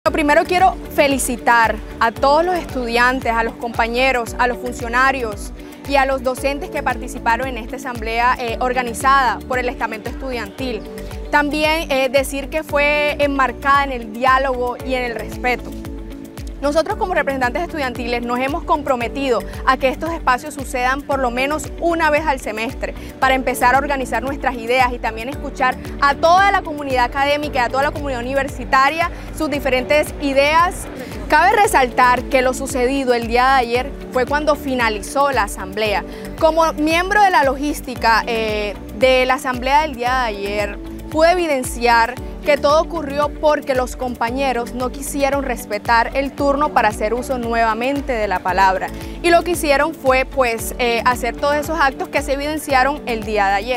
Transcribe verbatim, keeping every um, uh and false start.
Lo primero quiero felicitar a todos los estudiantes, a los compañeros, a los funcionarios y a los docentes que participaron en esta asamblea eh, organizada por el estamento estudiantil. También eh, decir que fue enmarcada en el diálogo y en el respeto. Nosotros como representantes estudiantiles nos hemos comprometido a que estos espacios sucedan por lo menos una vez al semestre para empezar a organizar nuestras ideas y también escuchar a toda la comunidad académica y a toda la comunidad universitaria sus diferentes ideas. Cabe resaltar que lo sucedido el día de ayer fue cuando finalizó la asamblea. Como miembro de la logística eh, de la asamblea del día de ayer, pude evidenciar que todo ocurrió porque los compañeros no quisieron respetar el turno para hacer uso nuevamente de la palabra. Y lo que hicieron fue pues eh, hacer todos esos actos que se evidenciaron el día de ayer.